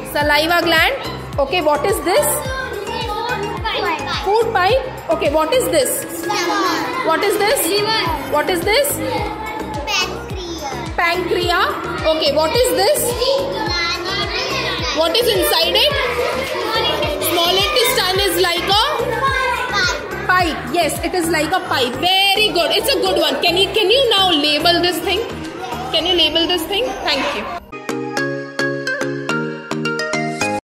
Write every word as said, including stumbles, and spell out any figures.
Saliva gland. Okay, what is this? Food pipe. Okay, what is this? What is this? What is this? Pancreas. Okay, what is this? What is inside it? Small intestine is like a pipe. Yes, it is like a pipe. Very good. It's a good one. Can you can you now label this thing? Can you label this thing? Thank you.